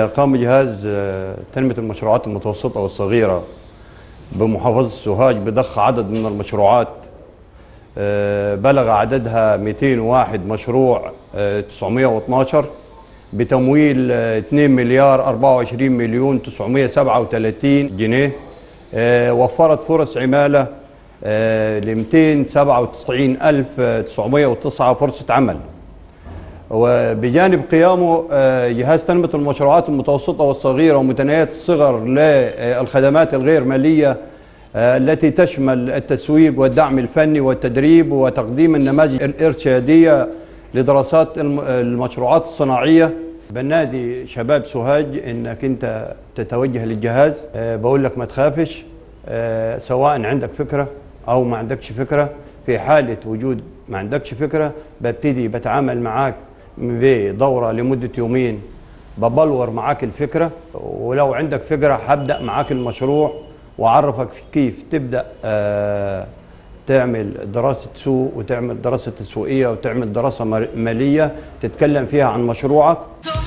قام جهاز تنمية المشروعات المتوسطة والصغيرة بمحافظة سوهاج بضخ عدد من المشروعات بلغ عددها 201 مشروع 912 بتمويل 2 مليار 24 مليون 937 جنيه. وفرت فرص عمالة ل 297,909 فرصة عمل. وبجانب قيامه جهاز تنمية المشروعات المتوسطة والصغيرة ومتناهية الصغر للخدمات الغير مالية التي تشمل التسويق والدعم الفني والتدريب وتقديم النماذج الإرشادية لدراسات المشروعات الصناعية. بنادي شباب سوهاج انك انت تتوجه للجهاز. بقول لك ما تخافش، سواء عندك فكرة او ما عندكش فكرة. في حالة وجود ما عندكش فكرة ببتدي بتعامل معاك بدورة لمدة يومين، ببلور معاك الفكرة، ولو عندك فكرة هبدأ معاك المشروع وأعرفك كيف تبدأ تعمل دراسة سوق وتعمل دراسة تسويقية وتعمل دراسة مالية تتكلم فيها عن مشروعك.